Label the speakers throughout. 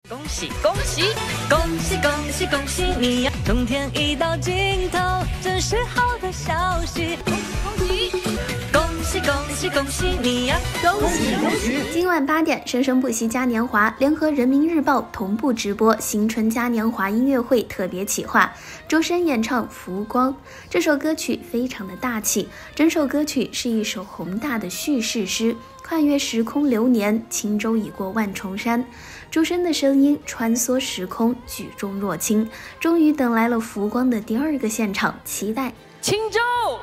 Speaker 1: 恭喜恭喜恭喜恭喜恭喜你呀！冬天已到尽头，真是好的消息！恭喜恭喜恭喜恭喜你呀！恭喜恭喜！
Speaker 2: 今晚8点，生生不息嘉年华联合人民日报同步直播新春嘉年华音乐会特别企划，周深演唱《浮光》。这首歌曲非常的大气，整首歌曲是一首宏大的叙事诗，跨越时空流年，轻舟已过万重山。周深的声音穿梭时空，举重若轻，终于等来了浮光的第2个现场，期待
Speaker 1: 轻舟。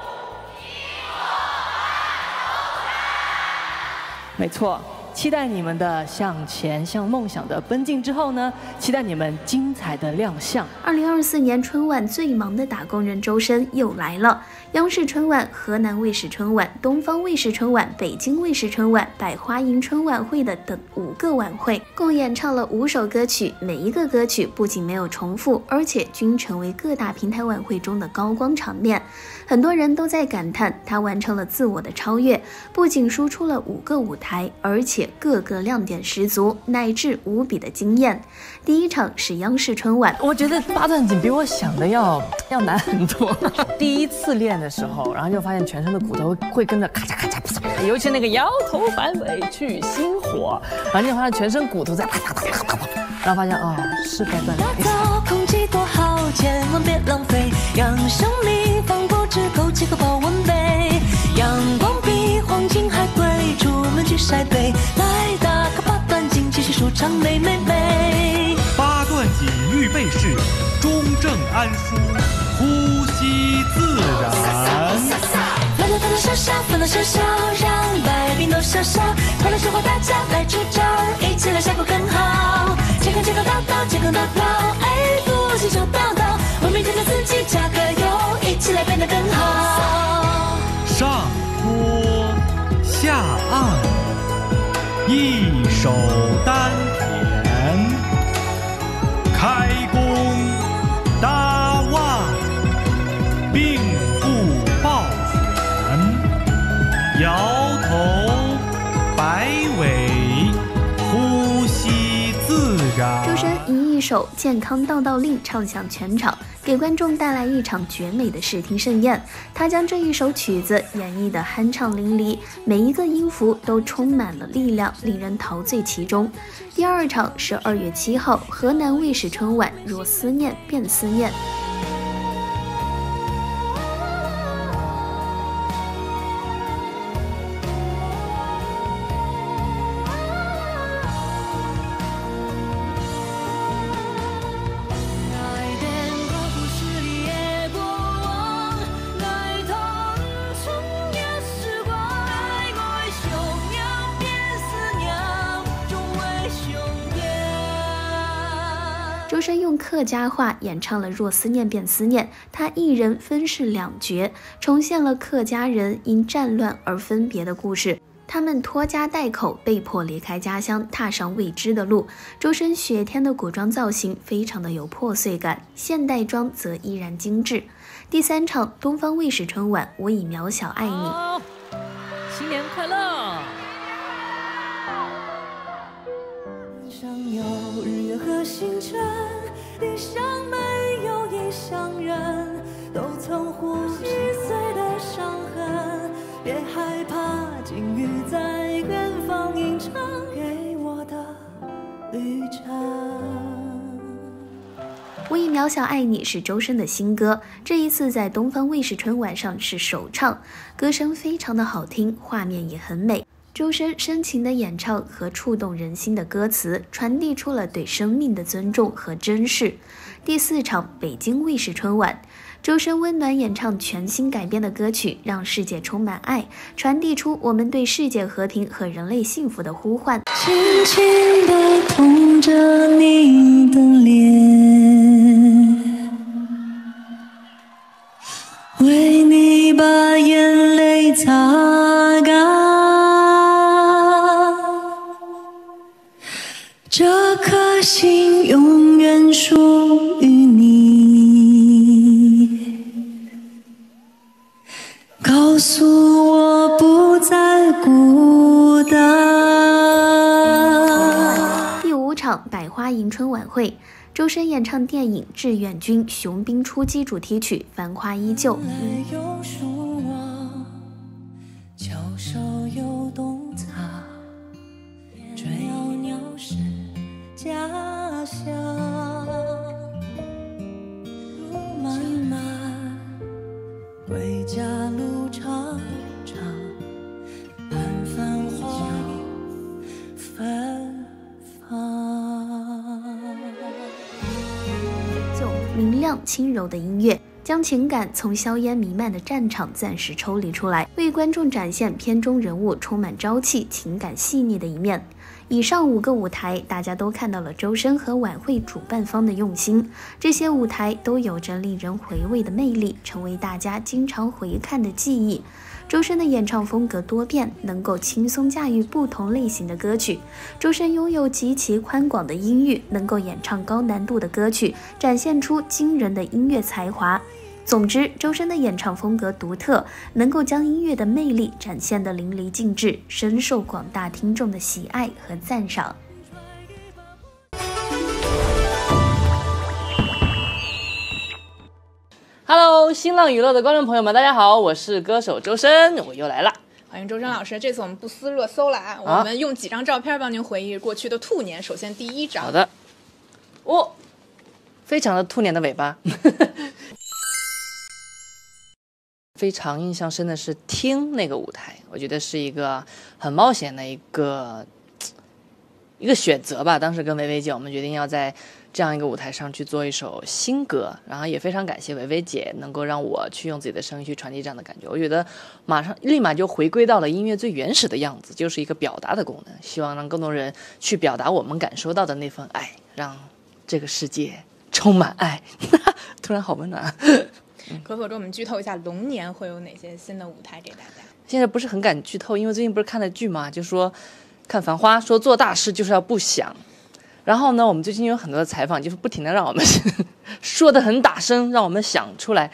Speaker 1: 没错，期待你们的向前向梦想的奔进之后呢，期待你们精彩的亮相。
Speaker 2: 2024年春晚最忙的打工人周深又来了。央视春晚、河南卫视春晚、东方卫视春晚、北京卫视春晚、百花营春晚会的等5个晚会，共演唱了5首歌曲。每一个歌曲不仅没有重复，而且均成为各大平台晚会中的高光场面。很多人都在感叹他完成了自我的超越，不仅输出了5个舞台，而且各个亮点十足，乃至无比的惊艳。第一场是央视春晚，
Speaker 1: 我觉得八段锦比我想的要难很多。第一次练的时候，然后就发现全身的骨头会跟着咔嚓咔嚓啪嚓，尤其那个摇头反尾去心火，然后就发现全身骨头在啪啪啪啪啪啪，然后发现是该锻炼。打造空气多好，千万别浪费，让生命放过只够几个保温杯。阳光比黄金还贵，出门去晒背，来打个八段锦，继续舒畅美美美。
Speaker 3: 八段锦预备式，中正安舒，呼吸自然。
Speaker 1: 烦恼烦恼笑笑，烦恼笑笑，让百病都消消。快乐生活大家来支招，一起来效果更好。健康健康到到，健康到到，不行就到到。为明天的自己加个油，一起来变得更好。
Speaker 3: 上坡下按，一手丹田，开弓搭腕，并步抱拳，摇头摆尾，呼吸自然。
Speaker 2: 周深以一首《健康道道令》唱响全场，给观众带来一场绝美的视听盛宴。他将这一首曲子演绎得酣畅淋漓，每一个音符都充满了力量，令人陶醉其中。第2场是2月7号，河南卫视春晚，若思念便思念。周深用客家话演唱了《若思念便思念》，他一人分饰2角，重现了客家人因战乱而分别的故事。他们拖家带口，被迫离开家乡，踏上未知的路。周深雪天的古装造型非常的有破碎感，现代装则依然精致。第3场，东方卫视春晚，我已渺小爱你。
Speaker 1: 新年快乐！
Speaker 4: 上有日月和星辰，地上没有异乡人，都曾呼吸碎的伤痕，别害怕，境遇在远方映衬给我的旅程。
Speaker 2: 我已渺小爱你是周深的新歌，这一次在东方卫视春晚上是首唱，歌声非常的好听，画面也很美。周深深情的演唱和触动人心的歌词，传递出了对生命的尊重和珍视。第4场，北京卫视春晚，周深温暖演唱全新改编的歌曲，让世界充满爱，传递出我们对世界和平和人类幸福的呼唤。
Speaker 4: 轻轻地碰着你的脸，为你把眼泪擦干，这颗心永远属于你，告诉我不再孤单。
Speaker 2: 第5场，百花营春晚会，周深演唱电影《志愿军：雄兵出击》主题曲《繁花依旧》。
Speaker 4: 翘首又洞察，追鸟是家乡。漫漫归家路长长，盼繁华芬芳。
Speaker 2: 明亮轻柔的音乐，将情感从硝烟弥漫的战场暂时抽离出来，为观众展现片中人物充满朝气、情感细腻的一面。以上5个舞台，大家都看到了周深和晚会主办方的用心。这些舞台都有着令人回味的魅力，成为大家经常回看的记忆。周深的演唱风格多变，能够轻松驾驭不同类型的歌曲。周深拥有极其宽广的音域，能够演唱高难度的歌曲，展现出惊人的音乐才华。总之，周深的演唱风格独特，能够将音乐的魅力展现得淋漓尽致，深受广大听众的喜爱和赞赏。
Speaker 1: Hello， 新浪娱乐的观众朋友们，大家好，我是歌手周深，我又来了。
Speaker 5: 欢迎周深老师，这次我们不撕热搜了啊，我们用几张照片帮您回忆过去的兔年。首先第一张，
Speaker 1: 好的，哦，非常的兔年的尾巴。非常印象深的是听那个舞台，我觉得是一个很冒险的一个选择吧。当时跟维维姐我们决定要在这样一个舞台上去做一首新歌，然后也非常感谢维维姐能够让我去用自己的声音去传递这样的感觉。我觉得立马就回归到了音乐最原始的样子，就是一个表达的功能，希望让更多人去表达我们感受到的那份爱，让这个世界充满爱。突然好温暖。
Speaker 5: 可否给我们剧透一下龙年会有哪些新的舞台给大家？
Speaker 1: 现在不是很敢剧透，因为最近不是看了剧嘛，就说看《繁花》，说做大事就是要不想。然后呢，我们最近有很多的采访，就是不停的让我们说的很大声，让我们想出来。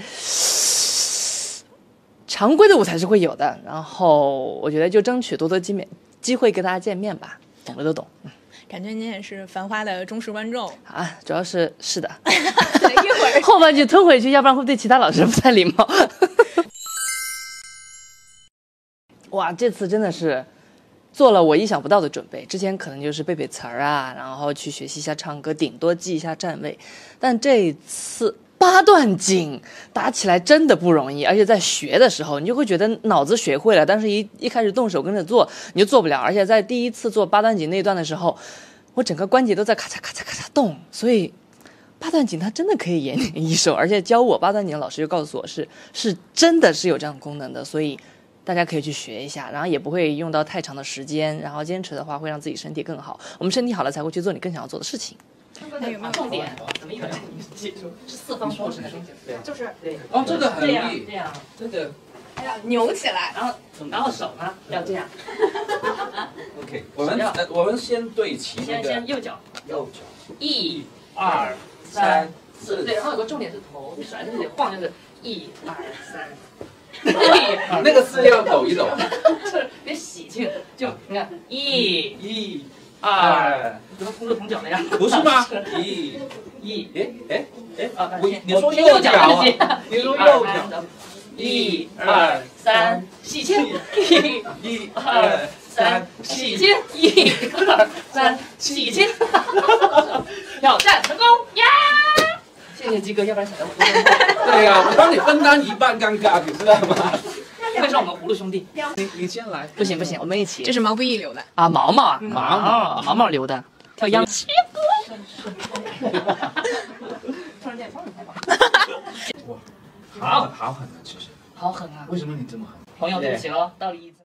Speaker 1: 常规的舞台是会有的，然后我觉得就争取多多机会跟大家见面吧，懂的都懂。
Speaker 5: 感觉您也是《繁花》的忠实观众
Speaker 1: 啊，主要是的，
Speaker 5: 一会儿
Speaker 1: 后半句吞回去，要不然会对其他老师不太礼貌。哇，这次真的是做了我意想不到的准备，之前可能就是背背词儿啊，然后去学习一下唱歌，顶多记一下站位，但这一次8段锦打起来真的不容易，而且在学的时候你就会觉得脑子学会了，但是一开始动手跟着做你就做不了，而且在第一次做8段锦那一段的时候，我整个关节都在咔嚓咔嚓咔嚓动，所以8段锦它真的可以延年益寿，而且教我8段锦的老师就告诉我是真的是有这样的功能的，所以大家可以去学一下，然后也不会用到太长的时间，然后坚持的话会让自己身体更好，我们身体好了才会去做你更想要做的事情。
Speaker 5: 那有没有
Speaker 1: 重点？怎么一本记住是4方步式的，
Speaker 5: 就是
Speaker 1: 对
Speaker 6: 哦，这个很容易，
Speaker 1: 这样，
Speaker 6: 这个
Speaker 5: 扭起来，
Speaker 1: 然后手呢要这样。
Speaker 6: OK，我们先对齐那个
Speaker 1: 先右脚，1、2、3、4，对，然后有个重点是头，你甩就得晃，就是1、2、3。
Speaker 6: 那个是要抖一抖，
Speaker 1: 就是别洗去，就你看1、2，怎么同手同脚的呀？
Speaker 6: 不是吗？1，哎，你说右脚啊？你说右脚
Speaker 1: ，1、2、3，洗清，1、2、3，洗清，1、2、3，洗清。挑战成功呀！谢谢鸡哥，要不然显得我
Speaker 6: 对呀，我帮你分担一半尴尬，你知道吗？
Speaker 1: 会上我们葫芦兄弟。
Speaker 6: 你先来。
Speaker 1: 不行，我们一起。
Speaker 5: 这是毛不易留的
Speaker 1: 啊，毛毛留的，跳秧。七哥。突然间超太棒。
Speaker 6: 哇，好狠啊！其实。
Speaker 1: 好狠啊！
Speaker 6: 为什么你这么狠？
Speaker 1: 朋友，对不起喽，倒立1次。